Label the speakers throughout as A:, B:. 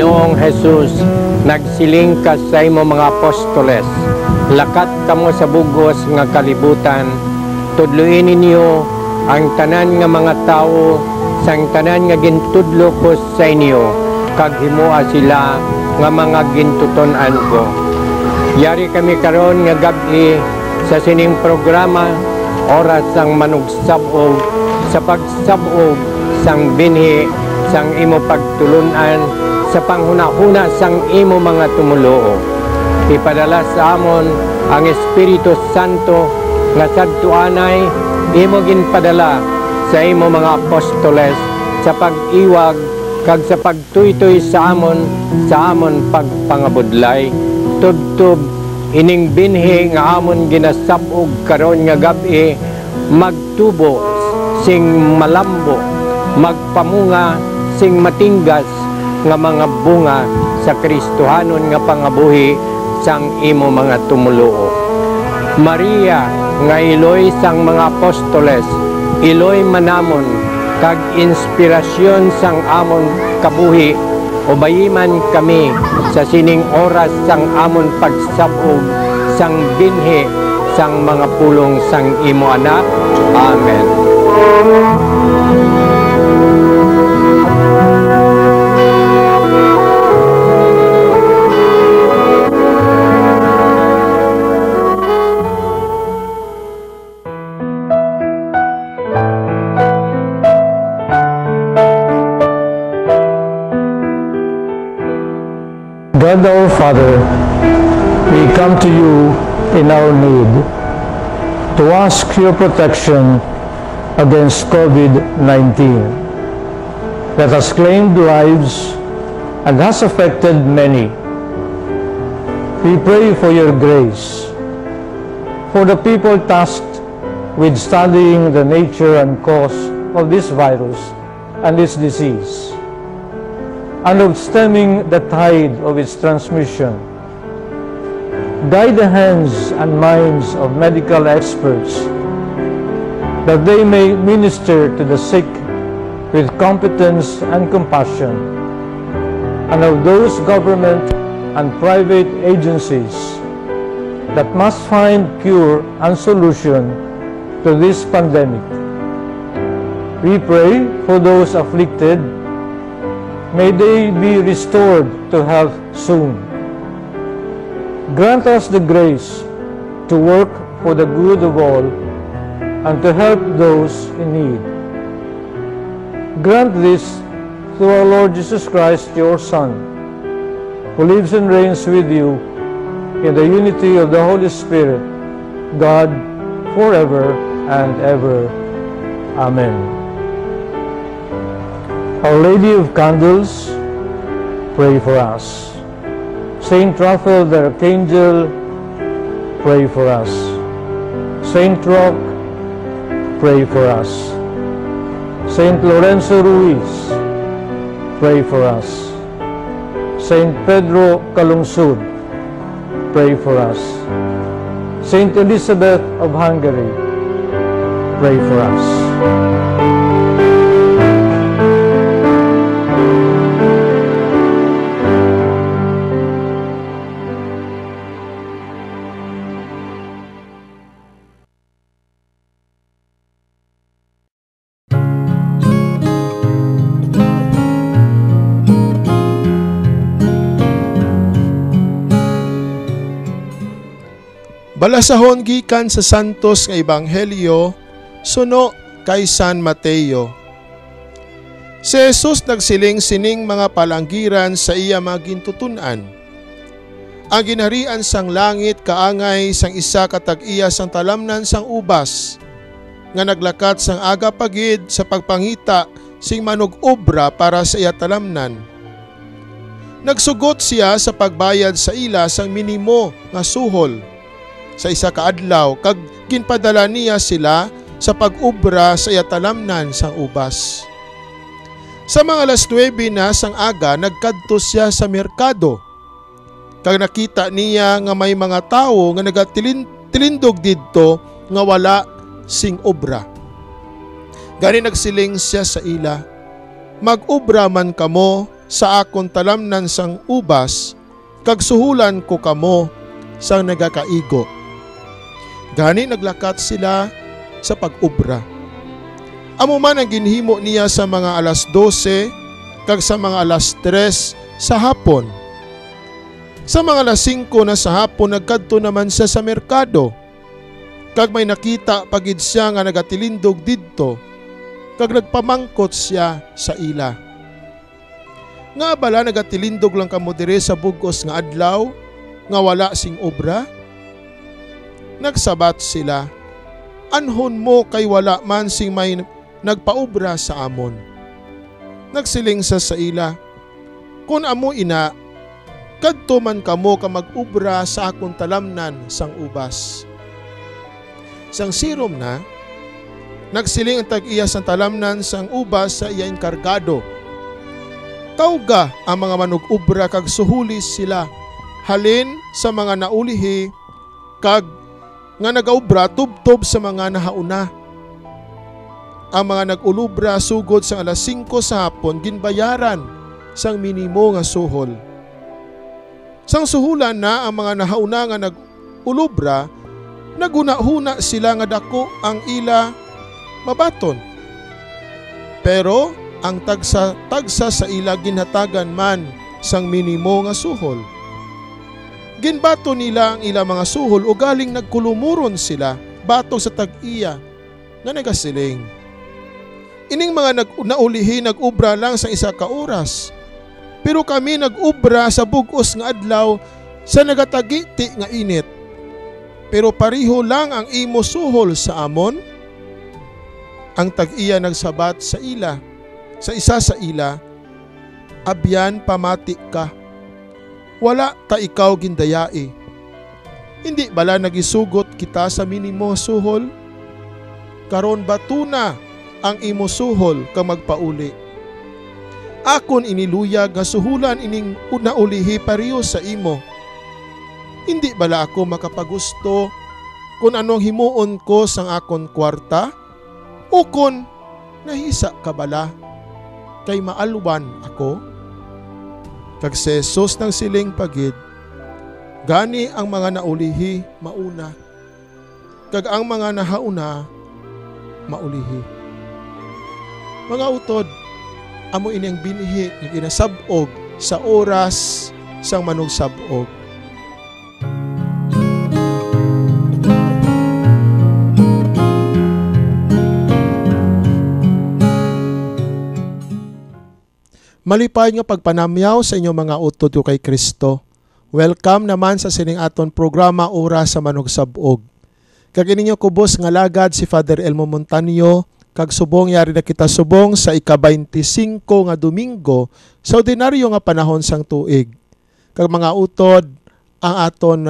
A: Ginoong Jesus, nagsiling ka sa imo mga apostoles, lakat kamo sa bugos nga kalibutan, tudluin ninyo ang tanan nga mga tao, sang tanan nga gintudlo ko sa inyo, kag himoa sila nga mga gintuton-an ko. Yari kami karon nga gabi sa sining programa, oras sang manugsabog, sa pagsabog sang binhi sang imo pagtulunan, sa panghuna-huna sang imo mga tumuloo. Ipadala sa amon ang Espiritu Santo nga sadtuanay imo ginpadala sa imo mga apostoles sa pag-iwag kag sa pagtuytoy sa amon pagpangabudlay. Tubtub ining binhi nga amon ginasabog karon nga gabi, magtubo sing malambo, magpamunga sing matinggas nga mga bunga sa Kristohanon nga pangabuhi sang imo mga tumuloo. Maria nga iloy sang mga apostoles, iloy manamon kag inspirasyon sang amon kabuhi, ubayiman kami sa sining oras sang amon pagsabog sang binhi sang mga pulong sang imo anak. Amen.
B: God our Father, we come to you in our need to ask your protection against COVID-19 that has claimed lives and has affected many. We pray for your grace for the people tasked with studying the nature and cause of this virus and this disease, and of stemming the tide of its transmission. Guide the hands and minds of medical experts that they may minister to the sick with competence and compassion, and of those government and private agencies that must find cure and solution to this pandemic. We pray for those afflicted. May they be restored to health soon. Grant us the grace to work for the good of all and to help those in need. Grant this through our Lord Jesus Christ, your Son, who lives and reigns with you in the unity of the Holy Spirit, God, forever and ever. Amen. Our Lady of Candles, pray for us. Saint Raphael the Archangel, pray for us. Saint Roch, pray for us. Saint Lorenzo Ruiz, pray for us. Saint Pedro Calungsod, pray for us. Saint Elizabeth of Hungary, pray for us.
C: Balasahon gikan sa Santos nga Ebanghelyo suno kay San Mateo. Si Jesus nagsiling sining mga palanggiran sa iya mga gintutunan. Ang ginharian sang langit kaangay sang isa katag-iya sang talamnan sang ubas nga naglakat sang aga pagid sa pagpangita sing manug-obra para sa iya talamnan. Nagsugot siya sa pagbayad sa ila sang minimo nga suhol sa isa ka adlaw kag ginpadala niya sila sa pag-ubra sa iya talamnan sang ubas. Sa mga alas 9 na sang aga nagkadto siya sa merkado kag nakita niya nga may mga tawo nga nagatilindog didto nga wala sing obra. Gani nagsiling siya sa ila, mag-ubra man kamo sa akon talamnan sang ubas, kag suhulan ko kamo sang nagakaigo. Gani naglakat sila sa pag-ubra. Amo man ang ginhimo niya sa mga alas 12 kag sa mga alas 3 sa hapon. Sa mga alas 5 na sa hapon nagkadto naman siya sa merkado. Kag may nakita pagid siya nga nagatilindog didto, kag nagpamangkot siya sa ila. Nga bala nagatilindog lang kamo dire sa bugos nga adlaw, nga wala sing obra? Nagsabat sila, anhon mo kay wala man sing may nagpaubra sa amon. Nagsiling sa ila, kun amo ina, kadto man kamo ka mag-ubra sa akong talamnan sang ubas. Sang sirom na, nagsiling ang tag-iya sang talamnan sang ubas sa iya inkargado. Tawga ang mga manug-ubra kag suhulis sila, halin sa mga naulihi kag nga nagaubra tubtob sa mga nahauna. Ang mga nag-ulubra sugod sa alas 5 sa hapon ginbayaran sang minimo nga suhol. Sang suhulan na ang mga nahauna nga nag-ulubra, naguna-huna sila nga dako ang ila mabaton. Pero ang tagsa sa ila ginhatagan man sang minimo nga suhol. Ginbato nila ang ila mga suhol o galing nagkulumuron sila batok sa tag-iya nga nagasiling. Ining mga naulihi nag-ubra lang sa isa ka oras. Pero kami nag-ubra sa bugos nga adlaw sa nagatagiti nga init. Pero pariho lang ang imo suhol sa amon. Ang tag-iya nagsabat sa ila, sa isa sa ila, abyan pamati ka. Wala ta ikaw gindayai. Hindi bala nagisugot kita sa minimo suhol? Karon batuna ang imo suhol ka magpauli. Akon iniluyag nga suhulan ining unaulihi pariyo sa imo. Hindi bala ako makapagusto kung anong himuon ko sang akon kwarta? O kung nahisa ka bala kay maalwan ako? Kag si Jesus ng siling pagid, gani ang mga naulihi mauna, kag ang mga nahauna maulihi. Mga utod, amo ining binhi nga ginasabog sa oras sang manugsabog. Malipay nga pagpanamyaw sa inyong mga utod kay Kristo. Welcome naman sa sining aton programa Oras sa Manugsabog. Kag ininyo kubos nga lagad si Father Elmo Montaño, kag subong yari na kita subong sa ika-25 nga Domingo sa ordinaryo nga panahon sang tuig. Kag mga utod ang aton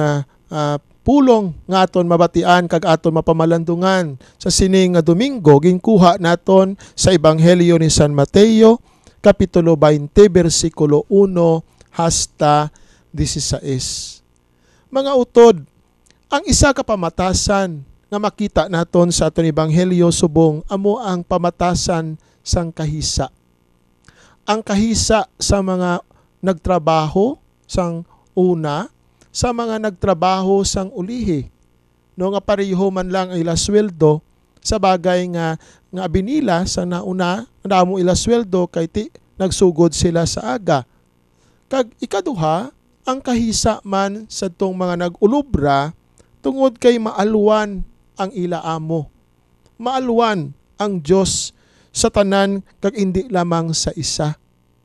C: pulong nga aton mabatian kag aton mapamalandungan sa sining nga Domingo ginkuha naton sa Ebanghelyo ni San Mateo Kapitulo 20, versikulo 1 hasta 16. Mga utod, ang isa ka pamatasan nga makita naton sa aton Ebanghelyo subong amo ang pamatasan sang kahisa. Ang kahisa sa mga nagtrabaho sang una, sa mga nagtrabaho sang ulihi. No nga pareho man lang ang ila sweldo sa bagay nga binila sa nauna, damo ila sweldo kay nagsugod sila sa aga. Kag ikaduha, ang kahisa man sa tong mga nag-ulubra tungod kay maalwan ang ila amo. Maalwan ang Dios sa tanan kag indi lamang sa isa.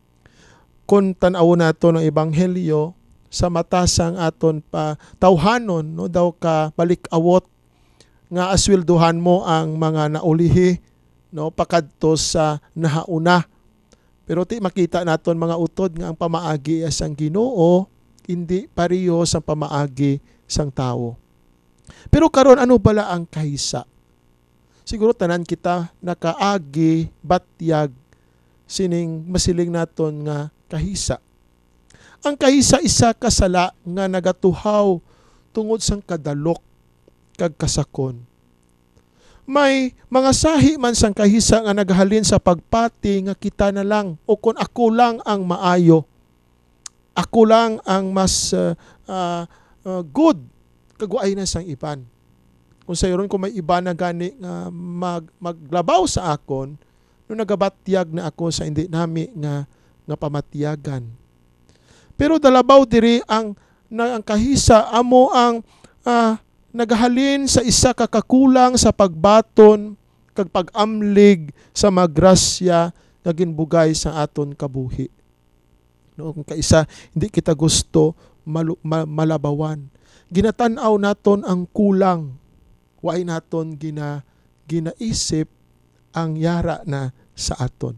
C: Kung tan-aw nato ng Ebanghelyo sa matasang aton pa tawhanon, no daw ka balik-awot nga aswelduhan mo ang mga naulihi, no pakadto sa nahauna. Pero ti makita naton mga utod nga ang pamaagi sang Ginoo hindi pareho sa pamaagi sang tao. Pero karon ano bala ang kahisa? Siguro tanan kita nakaagi batyag sining masiling naton nga kahisa. Ang kahisa isa kasala nga nagatuhaw tungod sang kadalok kag kasakon. may mga sahi man sang kahisa nga naghalin sa pagpati nga kita na lang o kung ako lang ang maayo. Ako lang ang mas good kagwaay na sang iban. Kung sayon kung may iba na gani nga maglabaw sa akon, no nagabatyag na ako sa hindi nami nga pamatiyagan. Pero dalabaw diri ang kahisa amo ang nagahalin sa isa ka kakulang sa pagbaton kag pag-amlig sa magrasya nga ginbugay sa aton kabuhi. No, kung kaisa hindi kita gusto malabawan. Ginatan-aw naton ang kulang. Waay naton ginaisip ang yara na sa aton.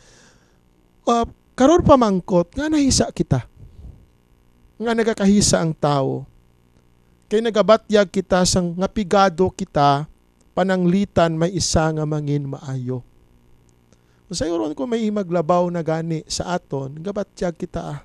C: Karon pamangkot nga nahisa kita. Nga nagakahisa ang tao. Kay nagabatyag kita sang nga pigado kita pananglitan may isa nga mangin maayo. Sayuron ko may maglabaw na gani sa aton, gabatyag kita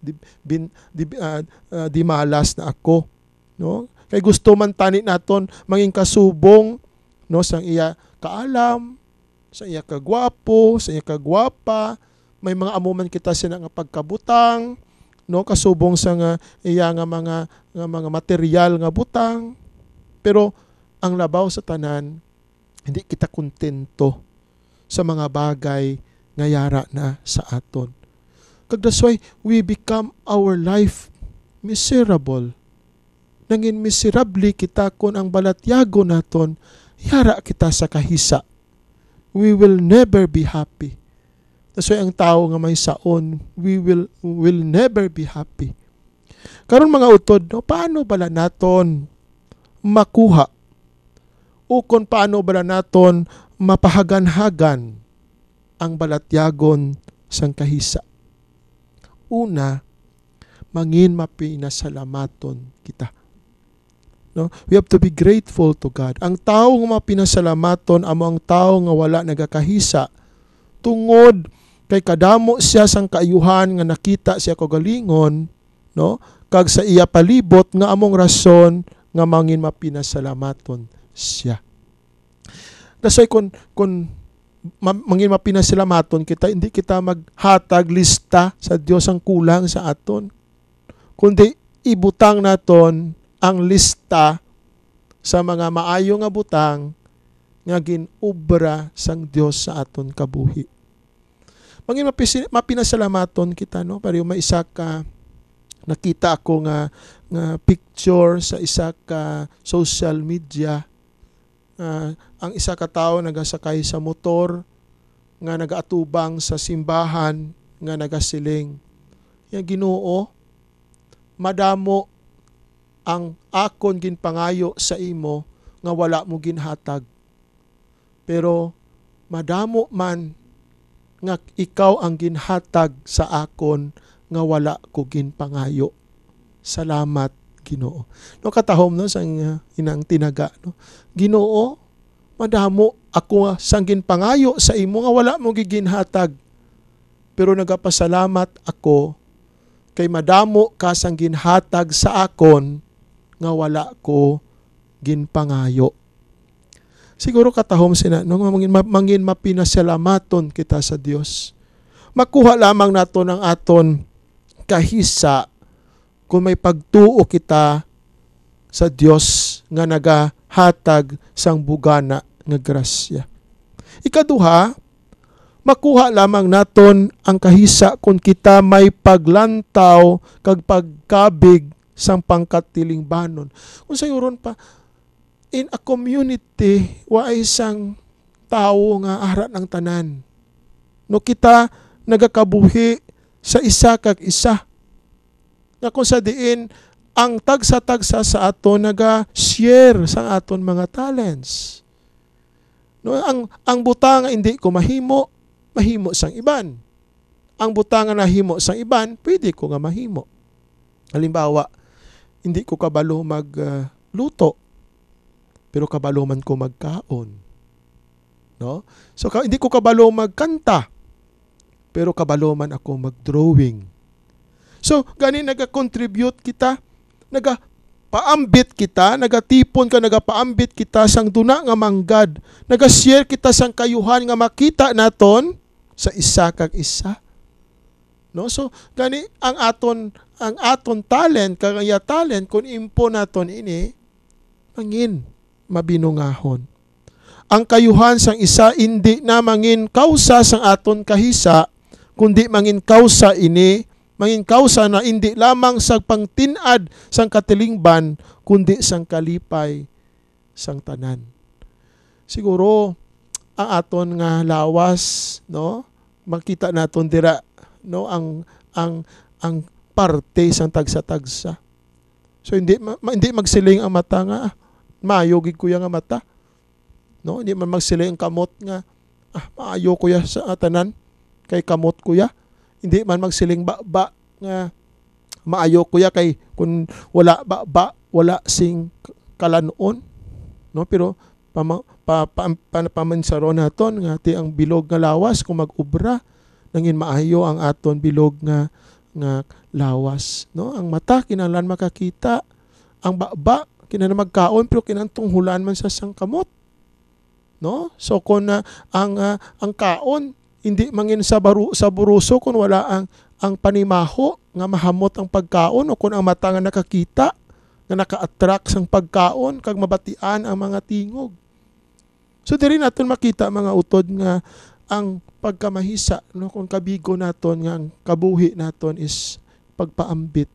C: di malas na ako, no? Kay gusto man tani naton mangin kasubong, no, sang iya kaalam, sa iya kagwapo, sa iya kagwapa, may mga amuman kita sina nga pagkabutang, no, kasubong sa nga iya nga mga material nga butang. Pero ang labaw sa tanan, hindi kita kontento sa mga bagay nga yara na sa aton. Kag that's why we become our life miserable. Nangin miserable kita kung ang balatyago naton yara kita sa kahisa. We will never be happy. That's why ang tao nga may saon, we will never be happy. Karon mga utod, no, paano bala naton makuha? O kung paano bala naton mapahagan-hagan ang balatyagon sang kahisa? Una, mangin mapinasalamaton kita. No? We have to be grateful to God. Ang tao nga mapinasalamaton amo ang tao nga wala nagakahisa tungod kay kadamo siya sang kaayuhan nga nakita siya kagalingon, no? Kag sa iya palibot nga among rason nga mangin mapinasalamaton siya. That's why kung mangin mapinasalamaton kita, hindi kita maghatag lista sa Dios ang kulang sa aton, kundi ibutang naton ang lista sa mga maayo nga butang nga ginubra sang Dios sa aton kabuhi. Mangin mapinasalamaton kita, no? Pero may isa ka nakita ako nga picture sa isa ka social media. Ang isa ka tao nagasakay sa motor nga nagaatubang sa simbahan nga nagasiling. Yang Ginoo, madamo ang akon ginpangayo sa imo nga wala mo ginhatag. Pero madamo man nga ikaw ang ginhatag sa akon nga wala ko ginpangayo. Salamat, Ginoo. No, katahom no sang inang tinaga, no. Ginoo, madamo ako sang ginpangayo sa imo nga wala mo giginhatag. Pero nagapasalamat ako kay madamo ka sang ginhatag sa akon nga wala ko ginpangayo. Siguro katahom sina no mangin mapinasalamaton kita sa Dios. Makuha lamang nato ng aton kahisa kung may pagtuo kita sa Dios nga nagahatag sang bugana nga grasya. Ikaduha, makuha lamang naton ang kahisa kung kita may paglantaw kag pagkabig sang pangkatiling banon. Kung sayuron pa, in a community, waay isang tao nga ara ng tanan. No, kita nagakabuhi sa isa kag isa. Na kung sa diin, ang tagsa-tagsa sa aton naga-share sa aton mga talents. No, ang butang hindi ko mahimo sang iban. Ang butang nga nahimo sang iban, pwede ko nga mahimo. Halimbawa, hindi ko kabalo magluto, pero kabalo man ko magkaon. No? So hindi ko kabalo magkanta, pero kabalo man ako mag-drawing. So gani naga-contribute kita, paambit kita, nagatipon ka, nagapaambit kita sang duna nga manggad, nagashare kita sang kayuhan nga makita naton sa isa kag isa. No? So gani ang aton talent, kagaya talent kun impo naton ini mangin mabinungahon. Ang kayuhan sang isa hindi na mangin kausa sang aton kahisa, kundi mangin kausa ini, mangin kausa na hindi lamang sa pangtinad sang katilingban, kundi sang kalipay sang tanan. Siguro ang aton nga lawas, no, makita naton dira, no, ang parte sang tagsa-tagsa. So hindi magsiling ang mata nga maayogig kuya nga mata. No, hindi man magsiling ang kamot nga maayo kuya sa tanan kay kamot kuya. Hindi man magsiling ba nga maayo kuya kay kun wala ba wala sing kalanon. No, pero pamansaron naton nga ti ang bilog nga lawas kung mag-ubra nangin maayo ang aton bilog nga lawas. No, ang mata kinahanglan makakita, ang ba kinahanglan magkaon pero kinahanglan tunghulan man sa sang kamot. No, so kung ang kaon hindi mangin sa buruso kung wala ang panimaho nga mahamot ang pagkaon, o kung ang mata nga nakakita nga naka-attract sang pagkaon kag mabatian ang mga tingog. So diri naton makita mga utod nga ang pagkamahisa, no, kung kabigo naton nga ang kabuhi naton is pagpaambit,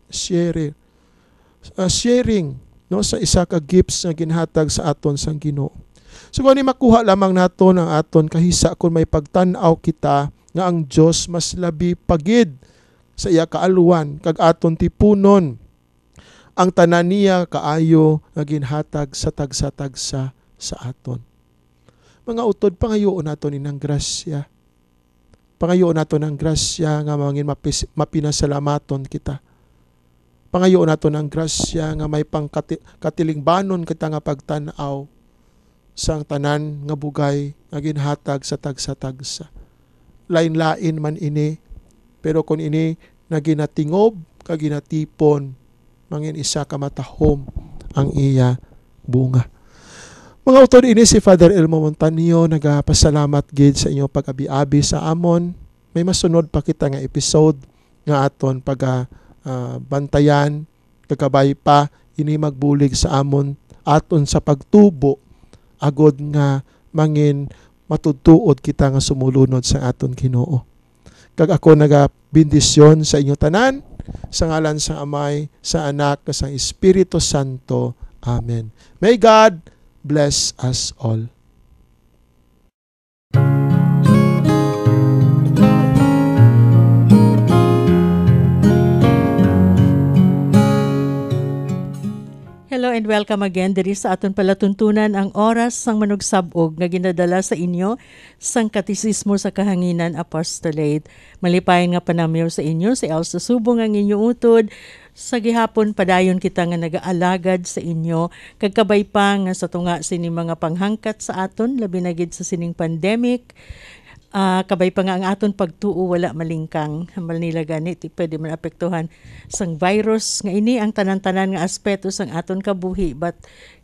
C: sharing, no, sa isa ka gifts nga ginhatag sa aton sang Ginoo. So kung makuha lamang naton ang aton kahisa kung may pagtan-aw kita nga ang Dios mas labi pagid sa iya kaaluan kag aton tipunon ang tanan niya kaayo nga ginhatag sa tagsa-tagsa sa aton. Mga utod, pangayoon naton inang grasya. Pangayoon naton ang grasya nga mangin mapinasalamaton kita. Pangayoon naton ang grasya nga may pangkatilingbanon kita nga pagtan-aw sang tanan nga bugay nga ginhatag sa tagsa-tagsa. Lain-lain man ini, pero kung ini naginatingob kaginatipon, mangin isa ka matahom ang iya bunga. Mga utod, ini si Father Elmo Montaño, nagapasalamat gid sa inyo pag-abi-abi sa amon. May masunod pa kita nga episode nga aton bantayan, kakabay pa ini magbulig sa amon aton sa pagtubo agod nga mangin matudtuod kita nga sumulunod sa aton Ginoo. Kag ako nagabindisyon sa inyo tanan, sa ngalan sa Amay, sa Anak, sa Espiritu Santo. Amen. May God bless us all.
D: Hello and welcome again. Diri sa aton palatuntunan ang oras sang manugsabog nga ginadala sa inyo sang Katisismo sa Kahanginan Apostolate. Malipayon nga panamyo sa inyo si Elsa Subong ang inyong utod. Sa gihapon padayon kita nga nagaalagad sa inyo kagkabay pa nga sa tunga sini mga panghangkat sa aton labi na gid sa sining pandemic. Kabay pa nga ang aton pagtuo wala malingkang hamal nila ganit pwede man apektuhan sang virus nga ini ang tanan-tanan nga aspeto sang aton kabuhi but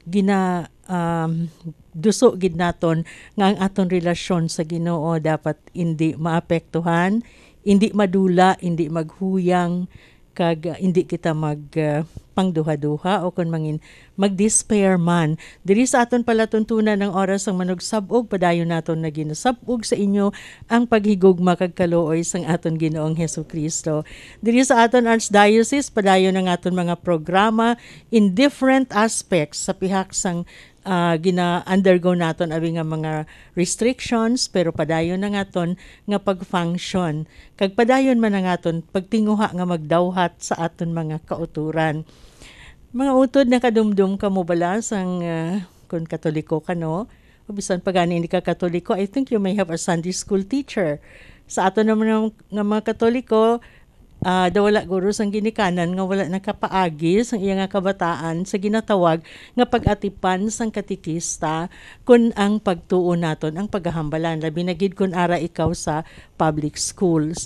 D: duso gid naton nga ang aton relasyon sa Ginoo dapat hindi maapektuhan, hindi madula, hindi maghuyang kag hindi kita pangduha-duha o kung mangin mag-despair man. Diri sa aton palatuntunan ng oras ang manugsabog, padayon naton na ginasabog sa inyo ang paghigugma kag kalooy sang aton Ginoong Hesukristo. Diri sa aton Archdiocese, padayon ang aton mga programa in different aspects sa pihak sang gina-undergo naton abi nga mga restrictions, pero padayon na ngaton nga pag-function. Kag padayon man na ngaton pagtinguha nga magdawhat sa aton mga kauturan. Mga utod na kadumdum ka mo bala sang kung Katoliko ka, no? O bisan pagani hindi ka Katoliko, I think you may have a Sunday school teacher. Sa aton naman nga mga Katoliko, wala guro sang ginikanan nga wala nakapaagi sang iya nga kabataan sa ginatawag nga pag-atipan sang katikista kun ang pagtuo naton ang paghahambalan labi na gid kun ara ikaw sa public schools.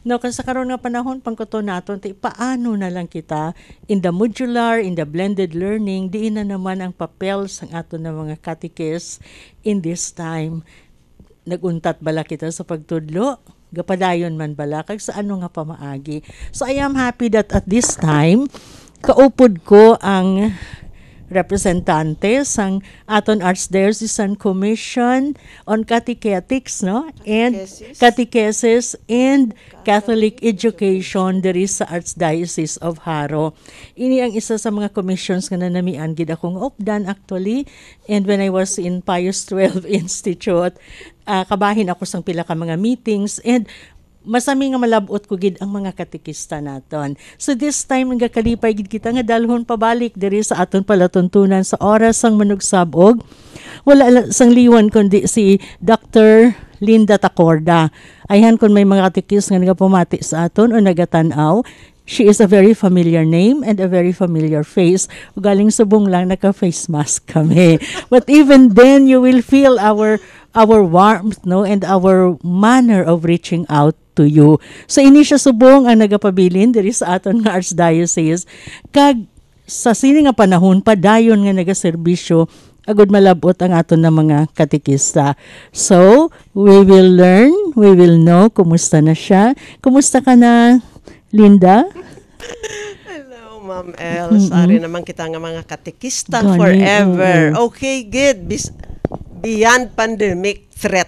D: No, kasi sa karon nga panahon pangkuto naton ti paano na lang kita in the modular, in the blended learning, diin na naman ang papel sang aton na mga catechist in this time. Naguntat bala kita sa pagtudlo? Gapadayon man bala kag sa ano nga pamaagi. So I am happy that at this time kaupod ko ang representante sang aton Archdiocesan Commission on Catechetics, no? And Catechesis and Catholic Education diri sa Archdiocese of Haro. Ini ang isa sa mga commissions nga nanamian gid akong opdan actually. And when I was in Pius XII Institute, kabahin ako sang pila ka mga meetings and masami nga malabot ko gid ang mga katekista naton. So this time nga kalipay gid kita nga dalhon pabalik diri sa aton palatuntunan sa oras sang manugsabog. Wala sang liwan kundi si Dr. Linda Tacorda. Ayhan kun may mga katekis nga nagapamati sa aton o nagatan-aw. She is a very familiar name and a very familiar face. Galing subong lang naka-face mask kami. But even then you will feel our warmth, no, and our manner of reaching out to you. So ini siya subong ang nagapabilin diri sa aton nga Archdiocese kag sa sini nga panahon padayon nga nagaserbisyo agud malabot ang aton na mga katekista. So we will learn, we will know kumusta na siya. Kumusta ka na, Linda?
E: Hello, Ma'am Els. Ari naman kita nga mga katekista forever. Okay, good. Beyond pandemic threat.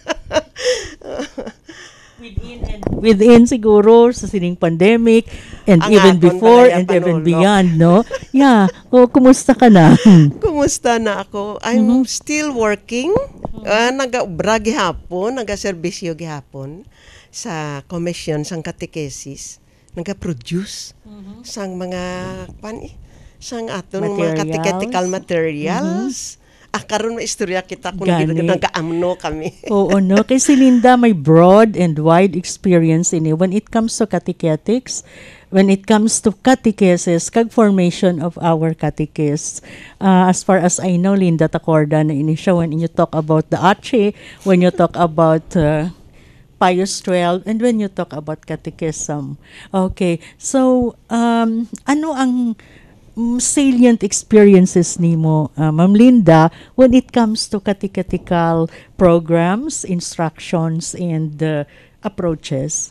D: Within siguro sa sining pandemic and
E: Ang
D: even
E: aton
D: before
E: balaya
D: and even
E: panulok.
D: beyond, no? Yeah. O, kumusta ka na?
E: Kumusta na ako? I'm still working. Nag-ubra gihapon, nag-serbisyo gihapon sa commission sang catechesis. Nag-produce sang mga sang aton mga catechetical materials. Karon may istorya kita kung nag-aamno kami.
D: Oo, no? Kay si Linda may broad and wide experience in it when it comes to catechetics, when it comes to catechesis, kag formation of our catechists. As far as I know, Linda Tacorda, na ini siya when you talk about the Ache, when you talk about Pius XII, and when you talk about catechism. Okay, so ano ang salient experiences nimo, Ma'am Linda, when it comes to catechetical programs, instructions, and approaches?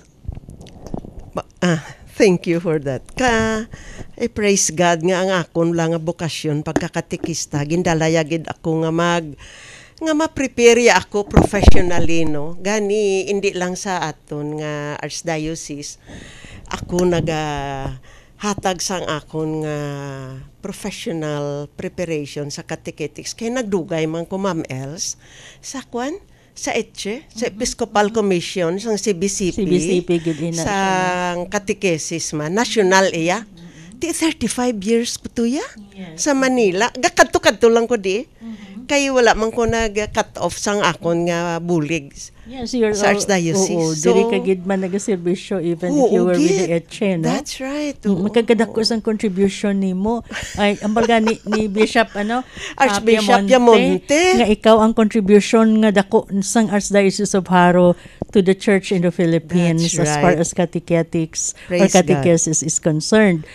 E: Thank you for that. I praise God nga ang akon lang nga bokasyon pagkakatekista. Gindalayagid ako nga ma-prepare ako professionally, no? Gani, hindi lang sa aton nga Archdiocese. Ako hatag sang akon nga professional preparation sa catechetics kay nagdugay man ko, Ma'am Els, sa ETCE, sa Episcopal Commission sang CBCP sang catechesis man national iya. Di 35 years ko to ya sa Manila. Kadto lang ko di. Kay wala man ko nag-cut off sang akon nga bulig.
D: Yes,
E: sa Archdiocese.
D: Diri ka gid man nagaserbisyo even if you were with the ETCE, no?
E: That's right.
D: Magkagadak ko sang contribution nimo. Ay, ambaga ni Bishop
E: Archbishop Piamonte
D: nga ikaw ang contribution nga dako sang Archdiocese of Haro to the Church in the Philippines as far as catechetics or catechesis is concerned.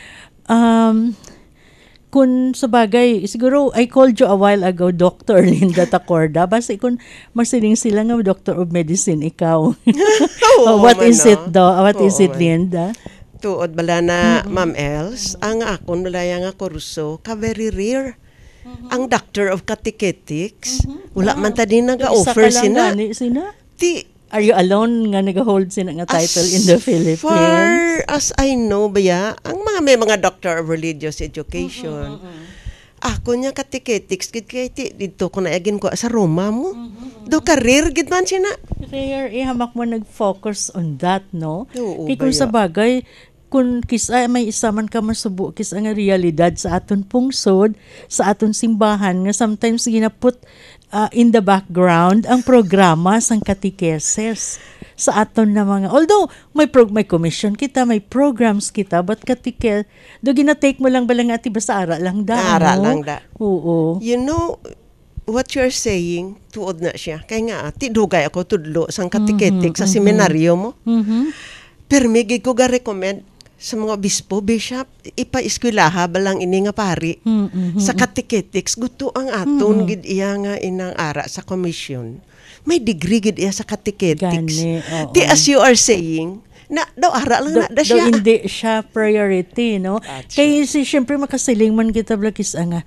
D: Kung sa bagay, siguro, I called you a while ago, Dr. Linda Tacorda. Basta kung masiling sila nga, Doctor of Medicine, ikaw. What is it, What is it, Linda?
E: Tuod bala na, Ma'am Els, ang akon balaya nga kurso, very rare. Ang Doctor of Catechetics, wala man ta din nag-offer sina. Are
D: you alone nga nag-hold sina nga title in the Philippines?
E: As far as I know, baya, may mga Doctor of Religious Education. Ako niya catechetics, dito ko na agin ko sa Roma mo. Do career, gid man sina.
D: Rare, hamak mo nag-focus on that, no?
E: Oo,
D: kaya kung sa bagay, kung kisa may isa man ka masubo, kisa nga realidad sa aton pungsod, sa aton simbahan, nga sometimes ginaput in the background ang programa sang catechesis sa aton na mga, although may commission kita, may programs kita, but do ginatake mo lang balang ati basta ara lang da.
E: Ara lang da.
D: Oo.
E: You know, what you're saying, tuod na siya. Kaya nga, dugay ako tudlo sang catechetics sa seminaryo mo. permigig ko ga recommend sa mga obispo, bishop, ipa-eskwelaha balang ini nga pari. Sa katiketics, gusto ang aton gid iya nga inang ara sa commission. May degree gid iya sa katiketics.
D: Gani, oo.
E: Di as you are saying, na daw ara lang na da
D: Daw
E: siya.
D: hindi siya priority, no? Kaya syempre makasiling man kita blakis ang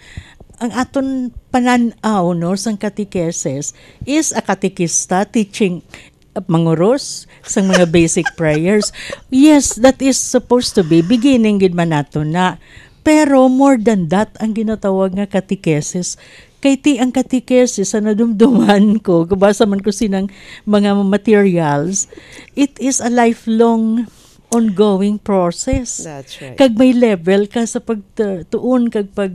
D: aton pananaw, no, sang katikeses is a katikista teaching manguros sang mga basic prayers. Yes, that is supposed to be beginning gid man nato na. Pero more than that ang ginatawag nga katikesis. Kay ti ang katikesis sa nadumduman ko, kabasa man ko sinang mga materials, it is a lifelong ongoing process.
E: That's right.
D: Kag may level ka sa pagtuon kag pag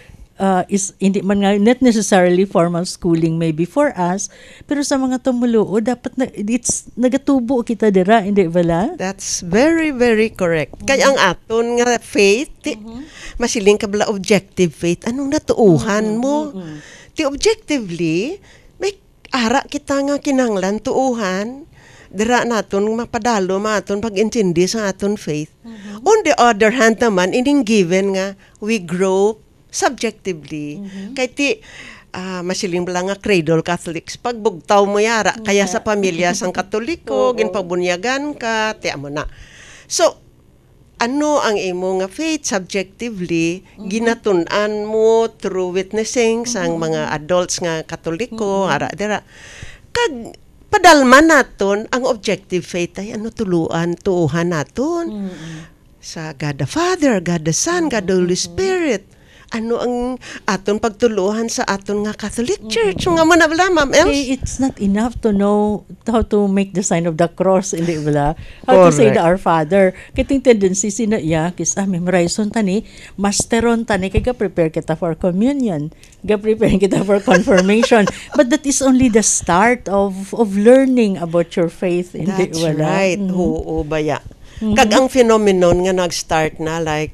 D: is hindi man nga not necessarily formal schooling maybe for us, pero sa mga tumulo dapat na it's nagatubo kita dira, hindi bala?
E: That's very, very correct. Kaya ang aton nga faith, masiling ka bala objective faith, anong natuuhan mo? Ti objectively, may ara kita nga kinanglan tuuhan, dira naton mapadalo maton pag-intindi sa aton faith. On the other hand naman, ining given nga we grow subjectively. Kay ti masiling bala nga cradle Catholics, pagbugtaw mo yara, kaya sa pamilya sang Katoliko, ginpabunyagan ka, tiya mo na. So, ano ang imo nga faith subjectively, ginatun-an mo through witnessing sang mga adults nga Katoliko, ara dira. Kag padalman naton ang objective faith ay ano tuluan, tuuhan naton. Sa God the Father, God the Son, God the Holy Spirit. Ano ang aton pagtuluhan sa aton nga Catholic Church? Nga mo na bala, Ma'am Els?
D: Okay, it's not enough to know how to make the sign of the cross, hindi bala? How to say the Our Father. Kiting tendency sina kis memorize tani, masteron tani, kaya prepare kita for communion, kaya prepare kita for confirmation. But that is only the start of learning about your faith, hindi
E: That's
D: bala?
E: right. Oo, baya. Kag ang phenomenon nga nag-start na like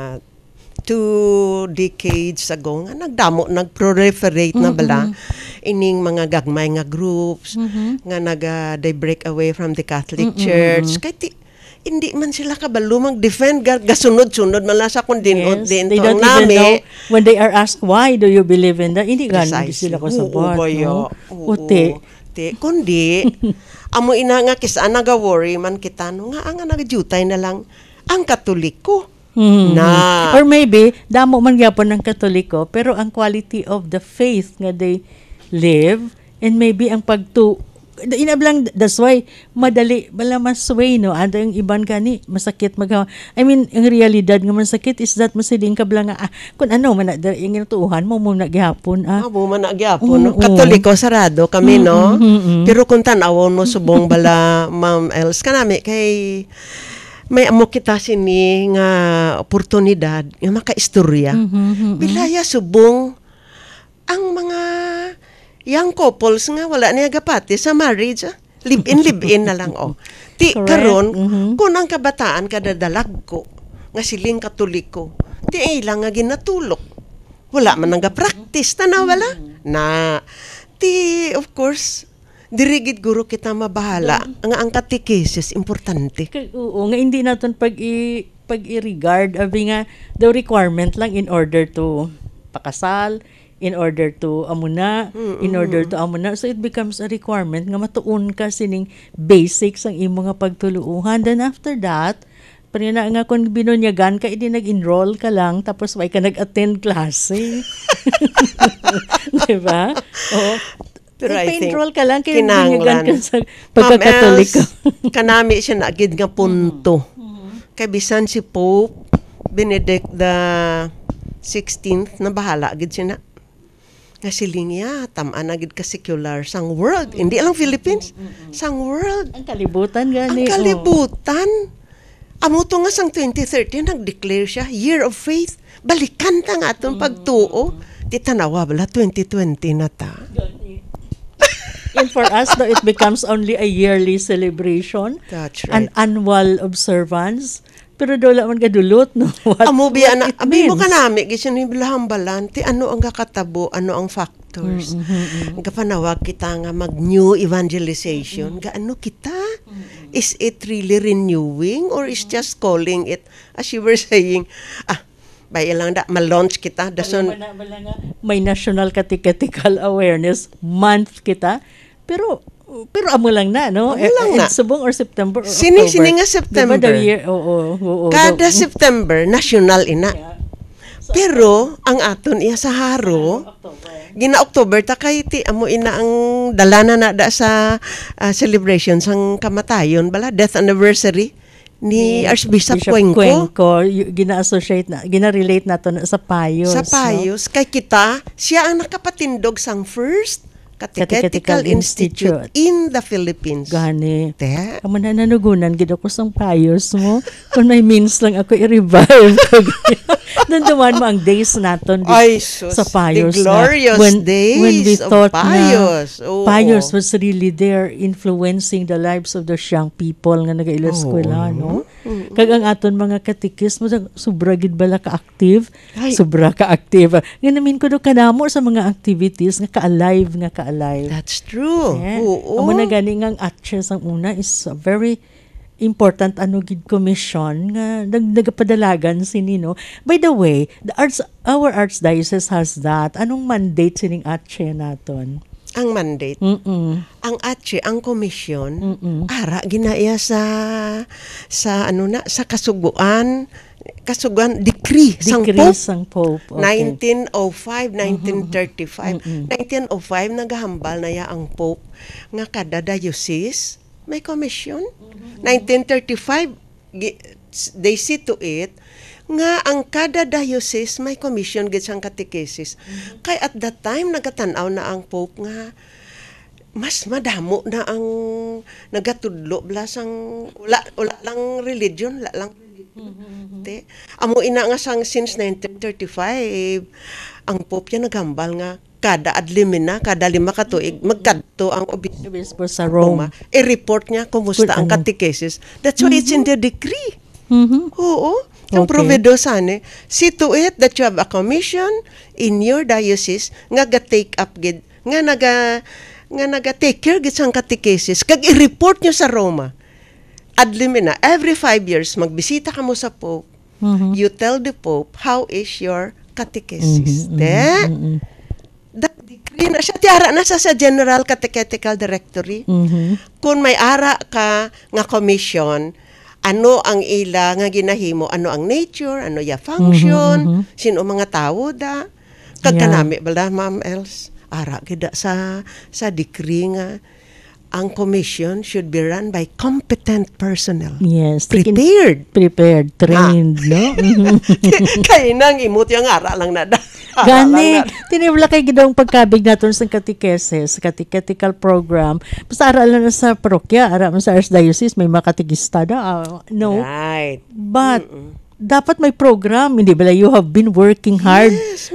E: 2 decades ago nga nag-proliferate na bala ining mga gagmay nga groups nga they break away from the Catholic Church. Kay hindi man sila kabalo mag-defend gasunod-sunod man lang sa kundinot din
D: they
E: to
D: don't
E: ang
D: even know
E: nami.
D: when they are asked why do you believe in that, hindi
E: Precisely.
D: sila ko sabat, no?
E: Uti. Kundi amo ina nga kisa naga-worry man kita no nga ang nagjutay na lang ang Katoliko. Na.
D: Or maybe, damo man gyapon ng Katoliko, pero ang quality of the faith nga they live, and maybe ang inablang, that's why, madali, bala masway, no? Ando yung iban kani, masakit I mean, ang realidad nga masakit is that masiling ka bala nga, kung ano, yung ginatuuhan mo muna gyapon,
E: Abo man nagyapon, no? Katoliko, sarado kami, no? Pero kung tanawon mo subong bala, Ma'am Els, kanami, kay may amo kita sini nga oportunidad nga makaistorya. Bilaya subong ang mga young couples nga wala niya gapati sa marriage. Live-in na lang. Ti karon kung ang kabataan kadadalag ko nga siling Katoliko, ti ilang nga ginatulok. Wala man nga practice na wala. Na ti of course dirigid guro kita mabahala nga ang catechesis importante.
D: Oo, nga hindi natin pag-i-regard abi nga the requirement lang in order to pakasal, in order to amuna, so it becomes a requirement nga matuon ka sining basics ang imo nga pagtuluhan. Then after that, panina nga kung binunyagan ka, hindi nag-enroll ka lang, tapos may ka nag-attend klase. Diba? Oo.
E: Pero I think
D: enroll ka lang, kaya binyagan ka sa
E: Ma'am
D: pagkakatoliko.
E: Els, kanami siya naagid nga punto. Kay bisan si Pope Benedict the 16th na bahala agid siya na. Nga siling tamaan agid ka secular sang world, hindi lang Philippines, sang world.
D: Ang kalibutan gani.
E: Ang kalibutan. Amo to nga sang 2013 nag-declare siya Year of Faith. Balikan ta nga atong pagtuo. Di tanawa bala 2020 na ta.
D: And for us, though, it becomes only a yearly celebration,
E: That's
D: an
E: right.
D: annual observance. Pero dola man kadulot, no?
E: Amo biya na,
D: it
E: abi mo
D: means.
E: kanami, gisyon yung bilahambalan, ti ano ang kakatabo, ano ang factors. Ang kapanawag kita nga mag-new evangelization, gaano kita? Is it really renewing or is just calling it, as you were saying, baya lang ma-launch kita.
D: Wala nga, may National Catechetical Awareness Month kita, pero amo lang na, no?
E: Amo lang na.
D: Subong or September or
E: Sini
D: October.
E: nga September.
D: Diba the year? Oo.
E: Kada September, national ina. Pero, ang aton iya sa haro, gina-October, takay ti amo ina ang dalana na da sa celebration sang kamatayon, bala, death anniversary ni Archbishop Cuenco.
D: Gina-relate nato na sa Payos.
E: Sa Payos. No? Kay kita, siya ang nakapatindog sang first Catechetical Institute in the Philippines.
D: Gani.
E: Te?
D: Amo na nanugunan, gid ako sang Payos mo. Kung may means lang ako i-revive. Nanduman mo ang days naton sa Payos.
E: The glorious days
D: when we thought
E: of Payos.
D: Na Payos was really there influencing the lives of those young people nga nag-eskwela, no? Kag ang aton mga katikis mo, sobra gid bala ka-active. Sobra ka-active. Nga namin ko do kanamo sa mga activities nga ka-alive.
E: That's true.
D: Yeah.
E: Oo.
D: Amo na gani nga ang ATCHES ang una is a very important gid commission nga nagapadalagan sinino. By the way, our archdiocese has that. Anong mandate sining ATCHE naton?
E: Ang mandate. Ang ATCHE, ang commission, ara ginaya sa kasuguan decree sang Pope. Okay. 1905, 1935. 1905 nagahambal na ya ang Pope nga kada diocese may commission. 1935 they see to it nga ang kada diocese may commission gid sang catechesis. Kay at that time nagatanaw na ang Pope nga mas madamo na ang nagatudlo bla sang wala lang religion, wala lang amo ina nga sang since 1935 ang Pope yan naghambal nga kada adlimina, kada 5 ka tuig magkadto ang obispo
D: sa Rome.
E: I-report niya kumusta ang catechesis. That's why it's in the decree. Oo. Ang provedo sane, see to it that you have a commission in your diocese nga ga-take up gid nga naga-take care gid sang catechesis kag i-report niyo sa Roma. Adlimina, every 5 years, magbisita ka mo sa Pope, you tell the Pope, how is your catechesis? That decree na siya, tiara na sa General Catechetical Directory. Kung may ara ka nga commission, ano ang ila nga ginahimo, ano ang nature, ano ya function, sino mga tao da. Kagkanami, bala, Ma'am Els, ara gida sa decree nga, ang commission should be run by competent personnel.
D: Yes.
E: Prepared,
D: trained, no?
E: Kaya nang imut yung ara lang na da.
D: Gani, tinibla kay gidong pagkabig naton sa catechesis, catechetical program. Basta ara lang na sa parokya, ara man sa archdiocese, may mga katekista da. No?
E: Right.
D: But, dapat may program, hindi ba? You have been working hard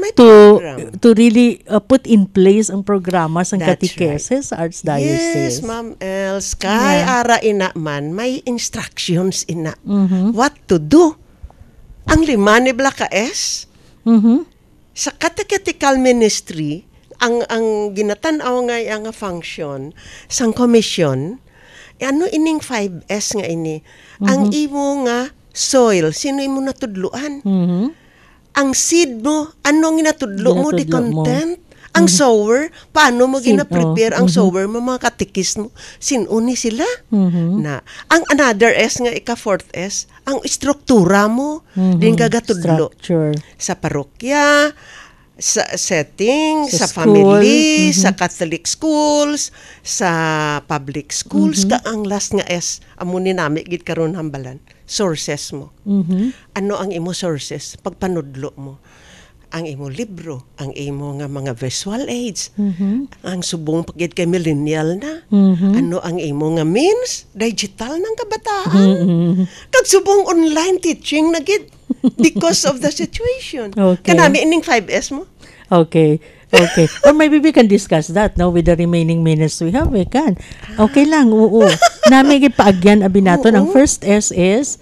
D: to really put in place ang programa sa catechesis sa archdiocese.
E: Yes, Ma'am Els. Kay ara ina man, may instructions ina. What to do. Ang 5 ni Blaka S, sa catechetical ministry, ang ginatanaw nga function sang commission, ano ining 5S nga ini? Ang imo nga soil, sino imo natudluan? Ang seed mo, anong ginatudlo mo, the content? Ang sower, paano mo gina-prepare ang sower mo, mga katikis mo? Sinuni sila? Na, ang another S nga, ika-4th S, ang struktura mo, din kagatudlo. Sa parokya, sa setting, sa family, sa Catholic schools, sa public schools, ka ang last nga S, amo ni nami gid karon hambalan, sources mo. Ano ang imo sources? Pagpanudlo mo. Ang imo libro, ang imo nga mga visual aids, ang subong pagid kay millennial na, ano ang imo nga means, digital ng kabataan. Kag subong online teaching na gid because of the situation. Kanami ining 5S mo.
D: Okay. Or maybe we can discuss that now with the remaining minutes we have. We can. Okay lang, oo. Nami gid paagyan abi naton. Ang first S is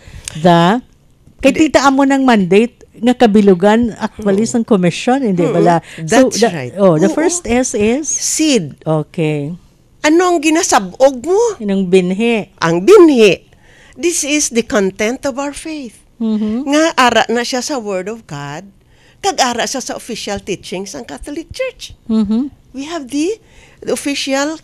D: kay tita amo ng mandate nga kabilugan actually sang commission, hindi bala.
E: That's right.
D: The first S is
E: seed.
D: Okay.
E: Ano ang ginasabog mo?
D: Inong binhi.
E: Ang binhi. This is the content of our faith.
D: Mhm.
E: Nga ara na siya sa Word of God, kag-ara siya sa official teachings ng Catholic Church.
D: Mhm.
E: We have the official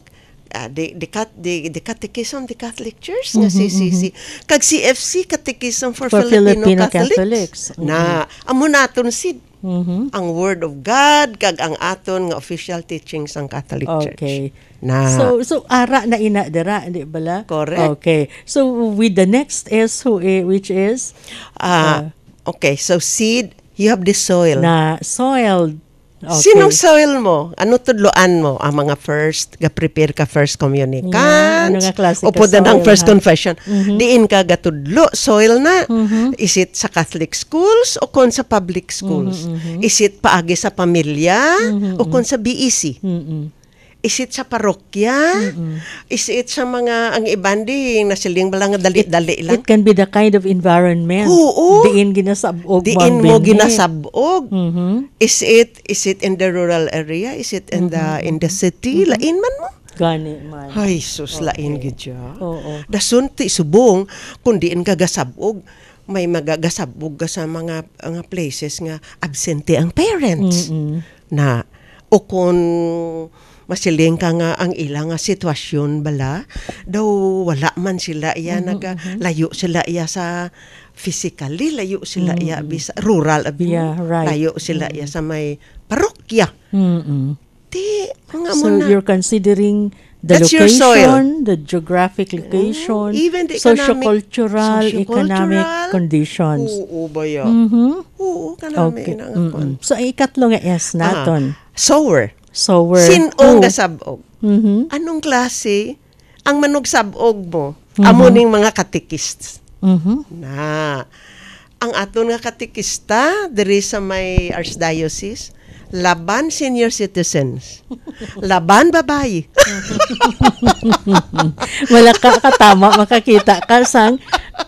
E: the Catechism of the Catholic Church nga CCC. Kag CFC, Catechism for Filipino Catholics. Na amo naton sid
D: Mhm.
E: ang Word of God kag ang aton nga official teachings ng Catholic Church.
D: Okay.
E: Na
D: So ara na ina dira, di bala?
E: Correct.
D: Okay. So with the next S which is
E: okay, so seed, you have the soil.
D: na soiled. Okay.
E: Sinong soil mo? Ano tudloan mo? Ang mga first, prepare ka first communicants.
D: Yeah, ano nga klase
E: o
D: ka
E: po ng
D: soil,
E: first
D: ha?
E: confession. Diin ka gatudlo, soil na. Is it sa Catholic schools o kon sa public schools? Is it paagi sa pamilya o kon sa BEC? Is it sa parokya? Is it sa mga, ang ibanding, nasiling ba lang, dali-dali lang?
D: It can be the kind of environment.
E: Oo.
D: Diin ginasabog
E: Diin mo ginasabog.
D: Mhm.
E: Is it in the rural area? Is it in the city? Lain man mo?
D: Gani man.
E: Ay, sus, lain gid siya.
D: Oo.
E: Dasun ti subong kung diin ka gasabog, may magagasabog ka sa mga places nga absente ang parents. Na o kung masiling ka nga ang ilang nga sitwasyon bala, daw wala man sila iya layo sila iya sa physically, layo sila iya bisa rural
D: Yeah, right.
E: layo sila iya sa may parokya. Di mga
D: So
E: mo na.
D: you're considering the
E: That's your soil.
D: location, the geographic location,
E: Even the economic-
D: sociocultural, economic
E: sociocultural.
D: conditions.
E: Oo ba ya?
D: Mhm.
E: Oo, kanami
D: Okay.
E: na nga kon.
D: So ikatlo nga S naton.
E: Sower.
D: Sower.
E: Sinong gasabog?
D: Mhm.
E: Anong klase ang manugsabog mo? Amo ning mga katekists.
D: Mhm.
E: Na ang aton nga katekista diri sa may archdiocese, laban senior citizens, laban babayi.
D: Wala ka katama makakita ka sang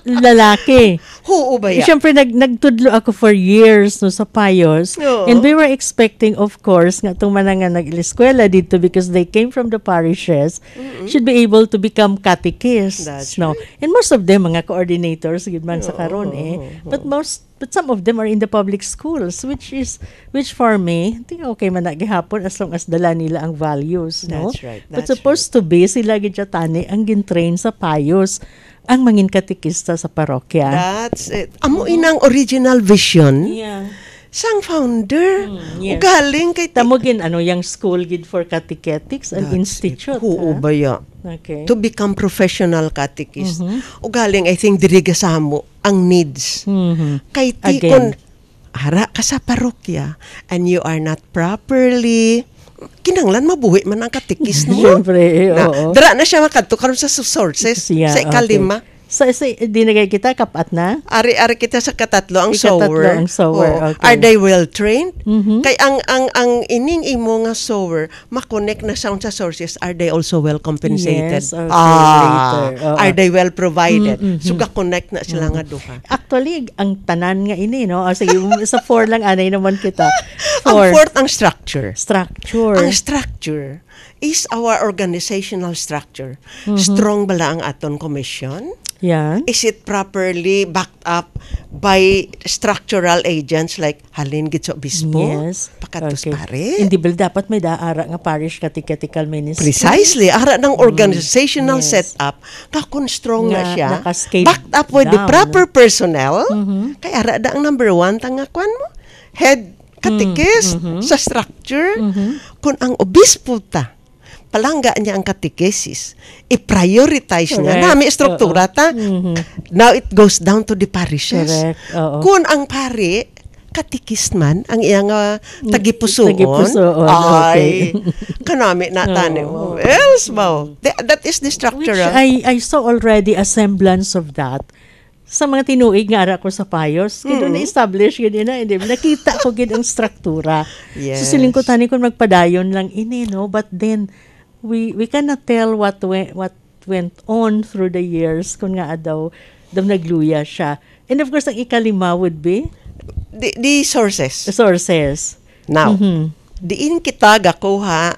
D: lalaki.
E: Oo ba ya?
D: Siyempre, nagtudlo ako for years no, sa Payos.
E: Oo.
D: And we were expecting, of course, nga itong mga nag-eskwela dito because they came from the parishes, should be able to become catechists.
E: That's
D: No? And most of them, mga coordinators, yun man sa karon But some of them are in the public schools, which for me, I think okay man nagihapon as long as dala nila ang values. No?
E: That's right.
D: But
E: That's
D: supposed to be, sila gidyatani ang gintrain sa Payos ang mangin katekista sa parokya.
E: That's it. Amo inang original vision
D: Yeah.
E: sang founder.
D: yes.
E: Galing kay
D: Tamogin yung school gid for catechetics and institute.
E: Oo
D: ha?
E: ba ya?
D: Okay.
E: To become professional catechist. O galing, I think, diri gasamo ang needs.
D: Mhm.
E: Kay ti
D: Again.
E: kon hara ka sa parokya and you are not properly kinanglan mabuhi man ang katekist mo.
D: Siyempre,
E: Na,
D: oo.
E: dara na siya makadto karon sa sources
D: Yeah,
E: sa ikalima.
D: okay. Sa dinagay kita kapat na?
E: Ari kita sa katatlo ang
D: Ikatatlo
E: sower.
D: ang sower,
E: Oo.
D: okay.
E: Are they well trained?
D: Mhm.
E: Kay ang ining imo nga sower ma-connect na sound sa sources, are they also well compensated?
D: Yes, okay, later. Oo.
E: Are they well provided? So ga-connect na sila nga duha.
D: Actually, ang tanan nga ini, no? O sige, sa 4 lang anay naman kita.
E: Ang fourth ang structure.
D: Structure.
E: Ang structure is our organizational structure. Strong bala ang aton commission?
D: Yan.
E: Is it properly backed up by structural agents like halin gid sa obispo?
D: Yes.
E: Pakatos
D: Okay.
E: pare?
D: Hindi ba dapat may daara nga parish catechetical ministry?
E: Precisely. Ara ng organizational
D: Yes.
E: setup, kakon strong na
D: Nga,
E: siya.
D: nakascale
E: Backed up with the
D: down.
E: proper personnel. Kaya ara da ang number 1 tanga kwan mo. Head catechist sa structure. Kung ang obispo ta, palangga niya ang catechesis, i-prioritize niya.
D: Correct.
E: Nami struktura ta. Now it goes down to the parishes.
D: Correct. Oo.
E: Kung ang pari, katikist man, ang iyang tagipusoon,
D: tagipusoon,
E: ay,
D: okay.
E: kanami na tani mo. Else mo. That is the
D: Which
E: structure.
D: I saw already a semblance of that sa mga tinuig nga ara ko sa Payos. Kaya doon na-establish yun na. Hindi, nakita ko gid ang struktura.
E: Yes.
D: So siling ko tani kung magpadayon lang ini, no? But then, we cannot tell what went on through the years kung nga daw nagluya siya. And of course, ang ikalima would be
E: The sources.
D: the sources.
E: Now, diin kita gakuha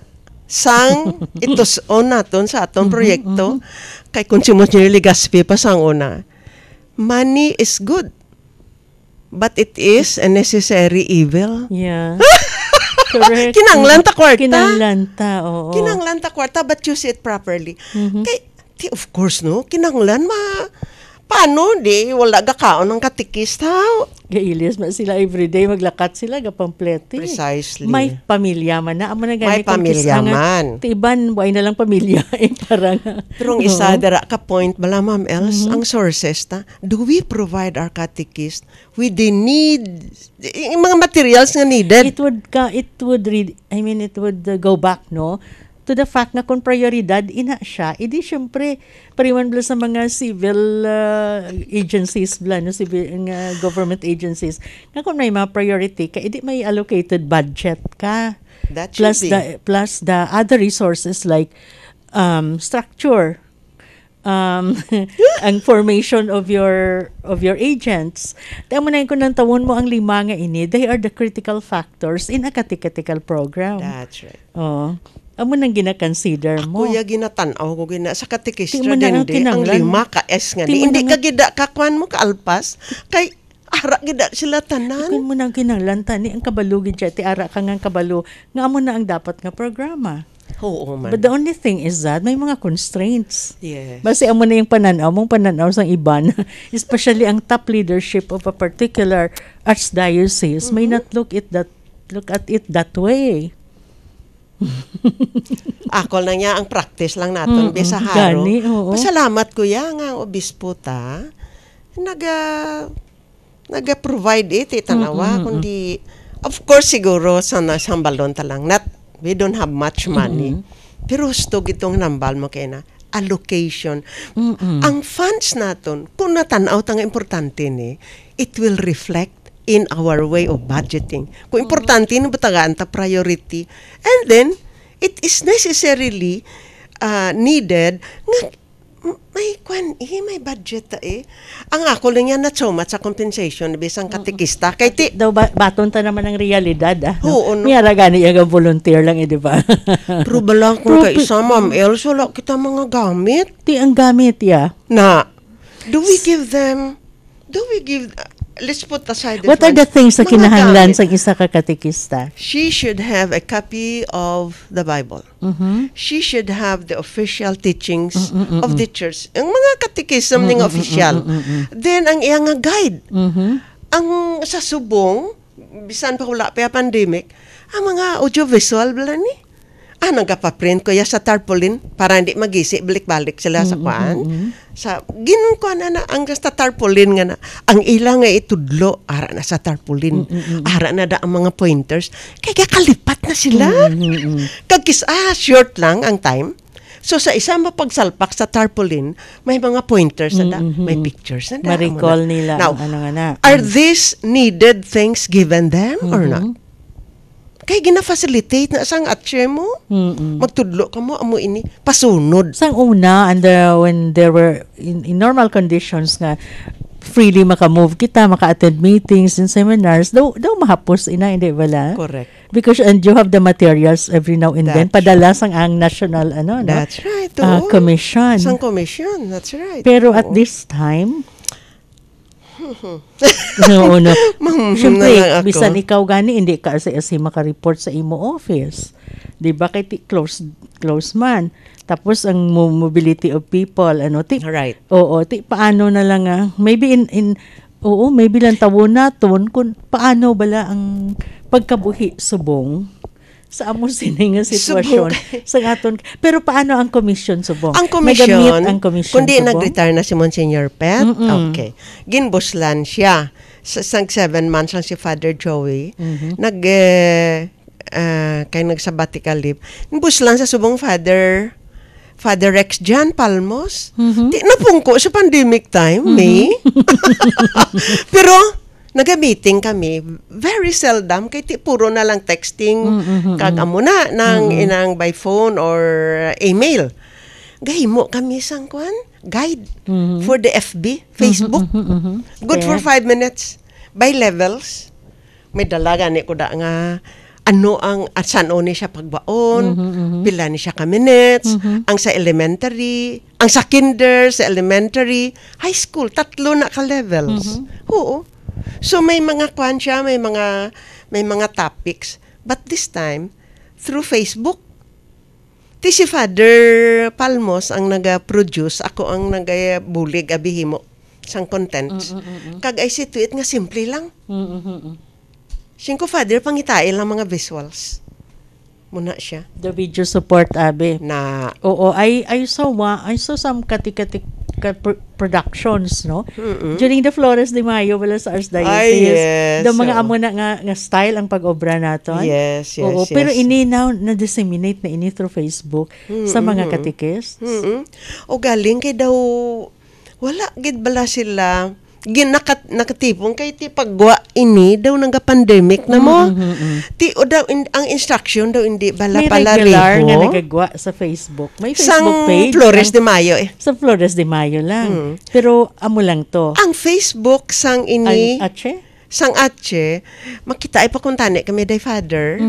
E: sang itos on naton sa aton proyekto kay kung si Monsignor Legaspi pa sang una. Money is good, but it is a necessary evil.
D: Yeah. Correct.
E: Kinanglan ta kwarta.
D: Kinanglan ta, oo.
E: Kinanglan ta kwarta, but use it properly. Kay, of course, no? Kinanglan, paano, di, wala gakaon ng katikis, tao.
D: Gailis man sila everyday, maglakat sila, gapamplete.
E: Precisely.
D: May pamilya man na. Amo na gani
E: May pamilya man.
D: Tiban, buhay na lang pamilya. Parang,
E: Pero ang isa, dara ka point, bala Ma'am Els, ang sources ta, do we provide our catechist with the need, yung mga materials nga needed?
D: it would go back, no? To the fact na kung prioridad ina siya, edi syempre pariwan bala sa mga civil agencies bala, no, civil government agencies, na kung may mga priority ka, edi may allocated budget ka.
E: That should be.
D: Plus the other resources like structure, ang formation of your agents. Tayo mo na yung kung tawon mo ang 5 nga ini, they are the critical factors in a catechetical program.
E: That's right.
D: Oh. Amo nang gina-consider mo.
E: Kuya ginatanaw ko sa katekistra
D: Di mo na
E: din ang
D: kinanglan.
E: 5 ka S nga.
D: Di mo
E: Hindi
D: na
E: ka gida kakuan mo kaalpas kay ara gida sila tanan.
D: Kung mo nang kinanglan tani ang kabalugid siya, ti ara ka nga kabalo, nga amo na ang dapat nga programa.
E: Oo man.
D: But the only thing is that may mga constraints.
E: Yes.
D: Basta amo na yung mong pananaw sang iban, especially ang top leadership of a particular archdiocese may not look at it that way.
E: Ako na niya ang practice lang naton sa haro.
D: Gani, oo.
E: Pasalamat kuya nga ang obispo ta naga-provide tanawa kundi of course siguro sa sambalon ta lang we don't have much money. Pero gusto gitong nambal mo kay na allocation. Ang funds naton kung natanaw tang importante ni, it will reflect in our way of budgeting. Kung importante na batagaan ta priority. And then, it is necessarily needed nga may budget ta Ang ako lang yan na so compensation bisang katekista. Kay ti,
D: Daw baton ta naman ang realidad.
E: Oo, no?
D: Miyara gani yung volunteer lang, di ba?
E: pero balang kung kay isa, Ma'am Els, wala kita mga gamit.
D: Ti ang gamit, ya.
E: Na, do we give, let's put aside
D: What are the things na
E: mga
D: kinahanglan
E: gamit.
D: sa isa ka katekista?
E: She should have a copy of the Bible. She should have the official teachings of the church. Ang mga katekism ning official. Then, ang iyang nga guide. Ang sa subong, bisan pa wala pa pandemic, ang mga audiovisual bala ni. Nagapaprint ko ya sa tarpaulin para hindi magisi, balik-balik sila sa kuan. Sa ginon ko na ang sa tarpaulin nga na ang ilang nga itudlo ara na sa tarpaulin. Ara na da ang mga pointers kaya kalipat na sila. Kagkis short lang ang time. So sa isang mapagsalpak sa tarpaulin, may mga pointers na da, may pictures na da.
D: Ma-recall nila
E: Now,
D: ang ano nga na.
E: are these needed things given them or not? Kaya gina-facilitate na sang atche mo. Magtudlo ka mo, amo ini, pasunod.
D: Sang una, when there were in normal conditions nga freely makamove kita, maka-attend meetings and seminars, daw mahapos ina, hindi bala?
E: Correct.
D: Because and you have the materials every now and then.
E: That's
D: Padala sang ang national
E: That's right.
D: commission.
E: Sang commission. That's right.
D: Pero at this time, no. Siyempre,
E: lang ako.
D: bisan ikaw gani, hindi ka sa maka-report sa imo office. Di ba? Kaya close man. Tapos, ang mobility of people,
E: Right.
D: Oo, paano na lang, maybe maybe lang tawon naton, kung paano bala ang pagkabuhi subong sa amo sining nga sitwasyon sa aton. Pero paano ang commission subong?
E: Ang commission,
D: Nagamit ang commission
E: kundi
D: subong?
E: nag-retire na si Monsignor Pet, okay. Ginbuslan siya. Sa 7 months lang si Father Joey. Kaya nag-sabbatical leave. Ginbuslan sa subong Father Rex Jan Palmos. Napungko sa pandemic time, May. Pero, naga-meeting kami, very seldom, kay puro na lang texting, kagamo na, inang by phone or email. Gahimo kami sang kwan, guide for the FB, Facebook. Good for 5 minutes. By levels. May dalaga ni ko da nga, ano ang at saan ni siya pagbaon, pila ni siya ka minutes, ang sa elementary, ang sa kinder, sa elementary, high school, 3 na ka levels. Oo. So may mga kwan siya, may mga topics. But this time, through Facebook, si Father Palmos ang naga-produce, ako ang naga-bulig, abihimo, sang contents. Kag ay si tweet nga simple lang. Siyempre, Father, pangitain lang mga visuals. Muna siya.
D: The video support, Abe.
E: Na,
D: Oo, I saw some kati-kati productions, no? During the Flores de Mayo, wala sa Archdiocese.
E: Ay, yes.
D: The mga amo na nga style ang pag-obra nato.
E: yes.
D: Oo, pero ini now na-disseminate na ini through Facebook sa mga katikis.
E: O galing kay daw, wala, gid bala sila, nakatipong kay ti pagwa ini daw nga pandemic na mo. Ti o daw ang instruction daw hindi bala
D: May
E: pala
D: regular nga
E: reho.
D: nagagwa sa Facebook. May
E: Sang
D: Facebook page.
E: Flores de Mayo eh.
D: Sa Flores de Mayo lang. Pero amo lang to.
E: Ang Facebook sang ini,
D: Ache?
E: sang atche, makita ay pakuntani kami day Father.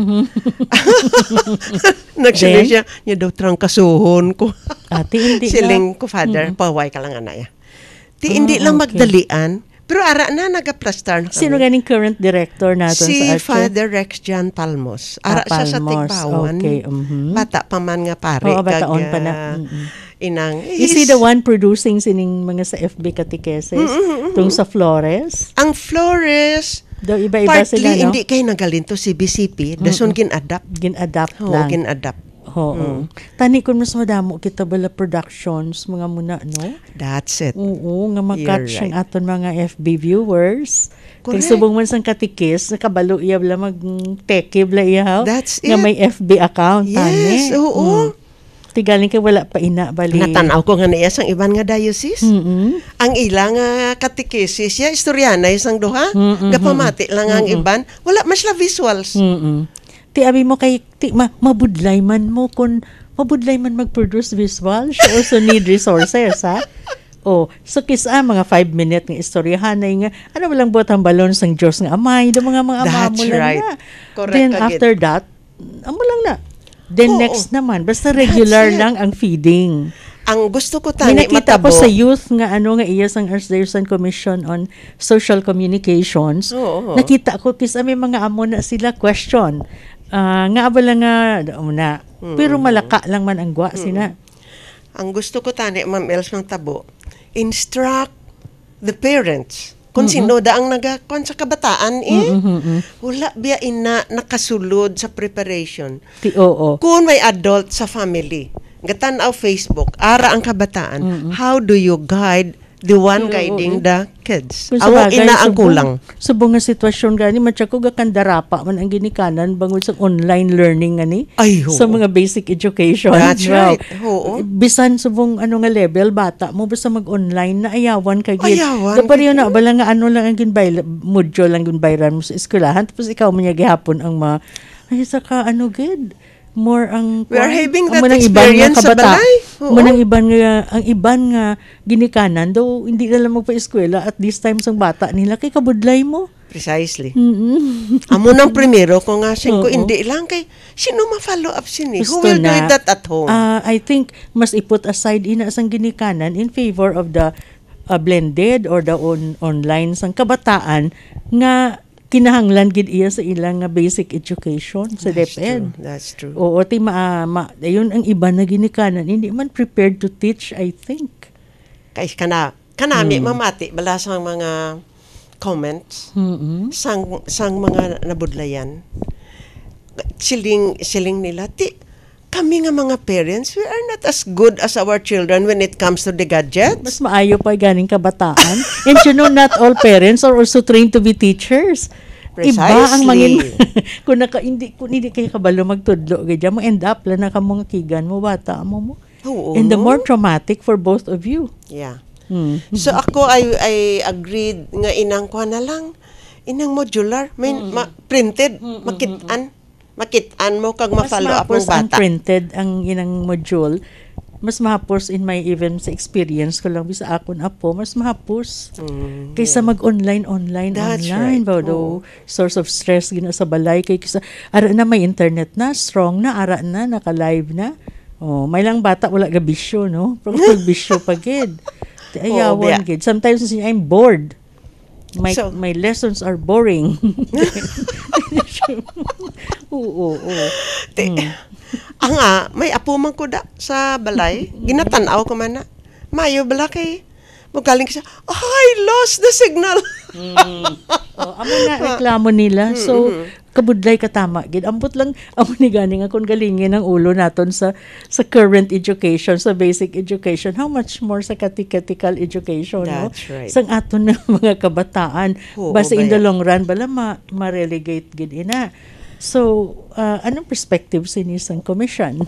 E: Nagsulit siya, niya daw trangkasuhon ko.
D: Ati, hindi
E: Siling ko, Father, paway ka lang anaya. Ti hindi lang
D: okay.
E: magdalian, pero ara na nagaplastar na kami.
D: Sino ganing current director natin
E: Si
D: sa Ache?
E: Father Rex John Palmos. Ara siya sa
D: Palmos,
E: Tigbawan.
D: okay,
E: Bata pa man nga pare.
D: Oo, bataon pa na.
E: Inang.
D: Is he the one producing sining mga sa FB katikeses? Tung sa Flores?
E: Ang Flores,
D: Daw iba-iba
E: partly,
D: sila, no?
E: hindi kayo nagalinto si BCP. Dason gin-adapt.
D: Gin-adapt
E: Oo,
D: lang.
E: gin-adapt.
D: Oo. Tani kung mas madamo kita bala productions, mga muna, no?
E: That's it.
D: Oo, nga makatch
E: You're
D: ang aton mga FB viewers. Kung
E: Correct.
D: subong man sang katikis, nakabalo iya bala mag-teke bala iya,
E: That's
D: nga
E: it.
D: may FB account,
E: Yes,
D: tani.
E: oo.
D: Tigaling kay wala pa ina, bali.
E: Natanaw ko nga niya sang iban nga diocese. Ang ilang katikesis ya istoryana isang duha. Gapamati lang ang iban. Wala mas la visuals.
D: Ti abi mo kay mabudlay man mo kung mabudlay man mag-produce visuals. You also need resources, ha? Oh, so kisa mga 5-minute nga istoryahan na nga ano walang botang balon sang Diyos nga amay, do mga
E: That's
D: amamo lang
E: right.
D: na.
E: Correct
D: Then
E: agad.
D: after that, amo lang na. Then
E: Oo.
D: next naman, basta regular
E: That's it.
D: lang ang feeding.
E: Ang gusto ko
D: May
E: tani
D: nakita
E: matabo.
D: ko sa youth nga nga iya sang Archdiocese Commission on Social Communications.
E: Oo.
D: Nakita ko kisa may mga amo na sila question. Nga abala nga na. Pero malaka lang man ang gwa sina.
E: Ang gusto ko tani Ma'am Els ng tabo. Instruct the parents. Kung sino da ang nagakon sa kabataan wala biya ina nakasulod sa preparation.
D: Oo.
E: Kung may adult sa family, gatanaw Facebook, ara ang kabataan, how do you guide the one guiding the kids?
D: Kung sa
E: Ang
D: bagay,
E: ina ang kulang.
D: Subong nga sitwasyon gani matsako gakandarapa man ang ginikanan bangod sa online learning gani.
E: Ay, oo.
D: Sa mga basic education.
E: That's
D: Wow.
E: right. Oo.
D: Bisan subong nga level bata mo basta mag-online na ayawan kay gid.
E: Ayawan
D: Kapag yun na bala nga lang ang ginbayran, module lang ginbayran mo sa eskwelahan tapos ikaw man gihapon ang ay saka gid. More ang
E: We are having
D: ang
E: that
D: manang
E: experience sa
D: kabata.
E: balay. Oo.
D: Manang ang iban nga ginikanan daw hindi na lang magpa-eskwela at this time sang bata nila kay kabudlay mo.
E: Precisely. Amo nang primero ko nga ko hindi lang kay sino ma-follow up sini? Who
D: Gusto
E: will do
D: na.
E: that at home?
D: I think mas i-put aside ina sang ginikanan in favor of the blended or the online sang kabataan nga kinahanglan gid iya sa ilang nga basic education sa DepEd.
E: That's true.
D: Oo, ti ayun ang iba na ginikanan hindi man prepared to teach, I think.
E: Kay kanami mamati bala sa mga comments sang mga nabudlayan. Siling nila kami nga mga parents, we are not as good as our children when it comes to the gadgets.
D: Mas maayo pa ganing kabataan. And not all parents are also trained to be teachers. Iba ang mangin kung hindi kayo kabalo magtudlo gadya mo end up lang na kamong kigan mo bata mo.
E: Oo.
D: And the more traumatic for both of you.
E: Yeah. So ako I agreed nga inang ko na lang inang modular printed makitaan mo kag ma-follow up ng
D: Mas mapos ang
E: bata.
D: printed ang inang module. mas mahapos in my even sa experience ko lang bisa akon apo, mas mahapos kaysa mag-online
E: That's
D: online
E: right.
D: ba do source of stress gina sa balay kay kaysa ara na may internet na strong na ara na naka-live na. Oh, may lang bata wala ga bisyo no. Pero pag bisyo pagid. Ayawan gid. Sometimes I'm bored. My lessons are boring. Oo.
E: May apo man ko da sa balay. Ginatanaw ko man na. Mayo bala kay magaling siya. I lost the signal.
D: Amo na reklamo nila. So kabudlay katama gid. Ambot lang amo ni gani nga kun galingin ang ulo naton sa current education, sa basic education. How much more sa catechetical education, no?
E: That's right.
D: Sang aton na mga kabataan.
E: Oo,
D: Basta in the
E: bayan.
D: long run bala ma-relegate gid ina. So, anong perspective sinisang commission?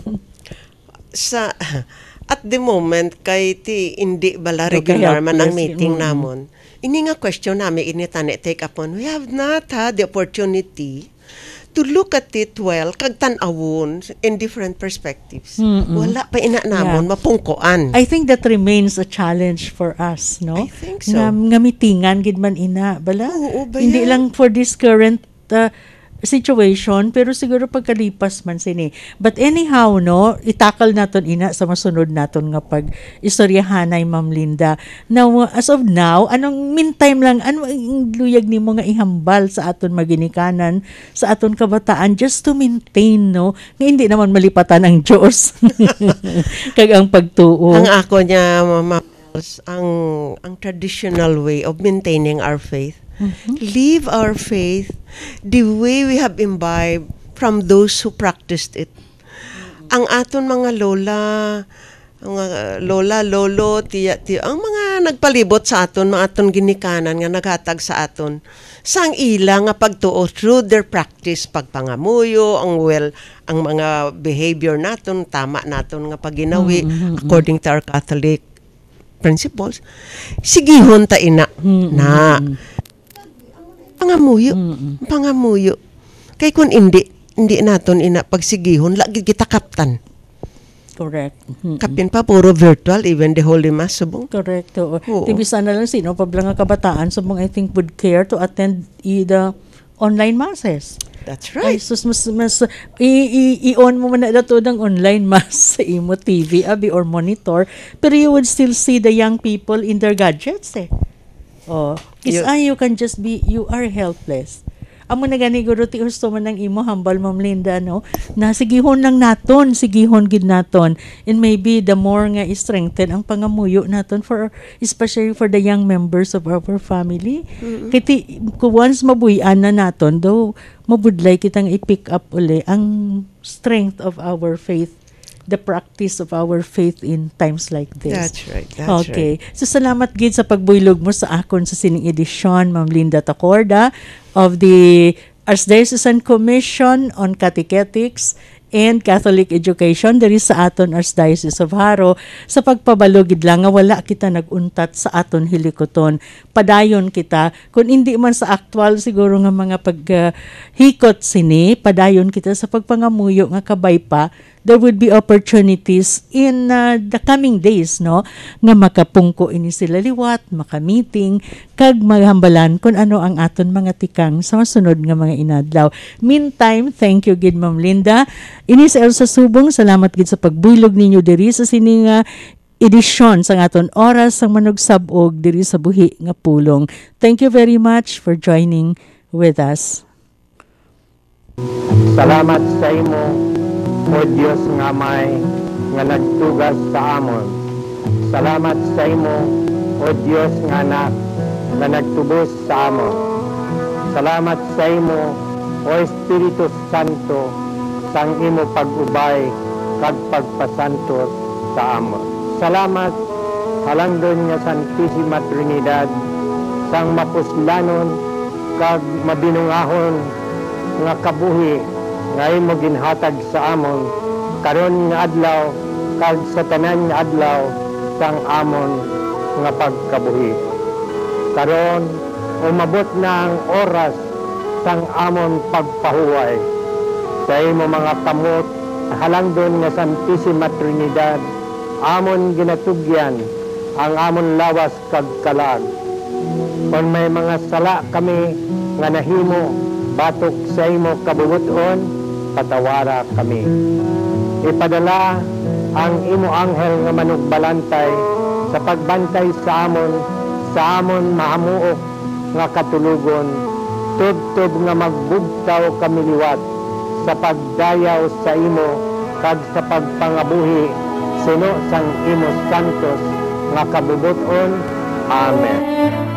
E: At the moment kay ti hindi bala
D: Okay,
E: regular man ang
D: helpless.
E: meeting namon. Ini nga question namin initani take upon. We have not had the opportunity to look at it well kag tan-awon in different perspectives. Wala pa ina namon mapungkoan.
D: I think that remains a challenge for us, no?
E: I think so.
D: Nga mitingan gid man ina bala.
E: Oo, ba
D: Hindi
E: yan?
D: lang for this current situation, pero siguro pagkalipas man sini. But anyhow, no, itakal naton ina sa masunod naton nga pag istoryahanay Ma'am Linda. Now, as of now, anong meantime lang, ano ang luyag nimo nga ihambal sa aton maginikanan, sa aton kabataan, just to maintain, no, nga hindi naman malipatan ang Diyos. Kag ang pagtuo.
E: Ang ako niya ang traditional way of maintaining our faith. Live our faith the way we have imbibed from those who practiced it. Ang aton mga lolo, tiya, ang mga nagpalibot sa aton, mga aton ginikanan nga naghatag sa aton, sang ila nga pagtuo through their practice, pagpangamuyo, ang mga behavior naton, tama naton nga pagginawi according to our Catholic principles. Sigihon ta ina na pangamuyo. Kay kun hindi naton ina pagsigihon lagi kita kaptan.
D: Correct.
E: Kapin pa puro virtual even the Holy Mass subong.
D: Correct. Oo.
E: Oo.
D: Tibisa na lang sino pablang nga kabataan so mga I think would care to attend the online masses.
E: That's
D: Ay,
E: right.
D: sus, mas i-on mo man na dato ng online mass sa imo TV, abi, or monitor, pero you would still see the young people in their gadgets, eh. Oh, you can just be, you are helpless. Amo na gani guro ti gusto man ng imo hambal Ma'am Linda, no, na sigihon lang naton, sigihon gid naton, and maybe the more nga i-strengthen ang pangamuyo naton for especially for the young members of our family. Kiti once mabuyan na naton do mabudlay kitang i-pick up uli ang strength of our faith, the practice of our faith in times like this.
E: That's right. That's
D: Okay.
E: right.
D: So, salamat gid sa pagbuyulog mo sa akon sa sining edisyon, Ma'am Linda Tacorda of the Archdiocesan Commission on Catechetics and Catholic Education diri sa aton Archdiocese of Haro sa pagpabalugid lang nga wala kita naguntat sa aton hilikoton. Padayon kita kung hindi man sa actual siguro nga mga paghikot sini, padayon kita sa pagpangamuyo nga kabay pa. There would be opportunities in the coming days, no, nga makapungko ini sila liwat, makamiting, kag maghambalan kung ano ang aton mga tikang sa masunod nga mga inadlaw. Meantime, thank you gid Ma'am Linda. Ini sa Elsa Subong, salamat gid sa pagbuylog ninyo diri sa sining edisyon sa aton oras sang manugsabog diri sa buhi nga pulong. Thank you very much for joining with us.
A: Salamat sa imo, O Diyos nga may nga nagtugas sa amon. Salamat sa imo, O Diyos nga anak nga nagtubos sa amon. Salamat sa imo, O Espiritu Santo, sang imo pag-ubay kag pagpasantos sa amon. Salamat halangdon nga Santissima Trinidad, sang mapuslanon kag mabinungahon nga kabuhi nga imo ginhatag sa amon karon nga adlaw kag sa tanan nga adlaw sang amon nga pagkabuhi. Karon umabot na ang oras sang amon pagpahuway. Sa imo mga kamot halangdon nga Santissima Trinidad, amon ginatugyan ang amon lawas kag kalag. Kung may mga sala kami nga nahimo batok sa imo kabubuton, patawara kami. Ipadala ang imo anghel nga manugbalantay sa pagbantay sa amon mahamuok nga katulugon, tubtob nga magbugtaw kami liwat sa pagdayaw sa imo kag sa pagpangabuhi sino sang imo santos nga kabubuton. Amen.